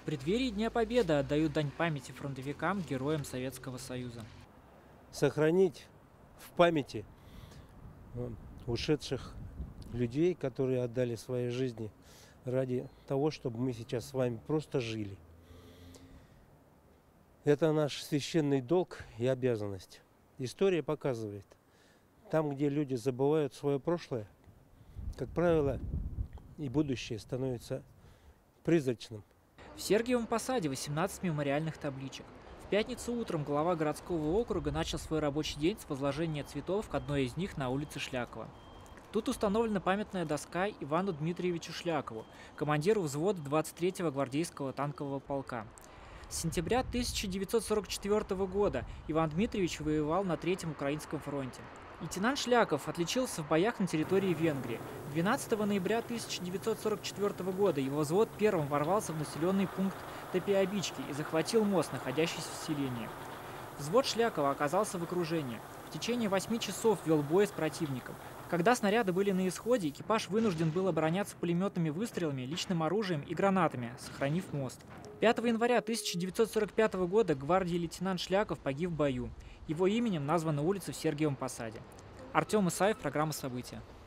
В преддверии Дня Победы отдают дань памяти фронтовикам, героям Советского Союза. Сохранить в памяти э, ушедших людей, которые отдали свои жизни ради того, чтобы мы сейчас с вами просто жили. Это наш священный долг и обязанность. История показывает, там, где люди забывают свое прошлое, как правило, и будущее становится призрачным. В Сергиевом Посаде 18 мемориальных табличек. В пятницу утром глава городского округа начал свой рабочий день с возложения цветов к одной из них на улице Шлякова. Тут установлена памятная доска Ивану Дмитриевичу Шлякову, командиру взвода 23-го гвардейского танкового полка. С сентября 1944 года Иван Дмитриевич воевал на Третьем Украинском фронте. Лейтенант Шляков отличился в боях на территории Венгрии. 12 ноября 1944 года его взвод первым ворвался в населенный пункт Топиабички и захватил мост, находящийся в селении. Взвод Шлякова оказался в окружении. В течение 8 часов вел бой с противником. Когда снаряды были на исходе, экипаж вынужден был обороняться пулеметными выстрелами, личным оружием и гранатами, сохранив мост. 5 января 1945 года гвардии лейтенант Шляков погиб в бою. Его именем названа улица в Сергиевом Посаде. Артем Исаев, программа «События».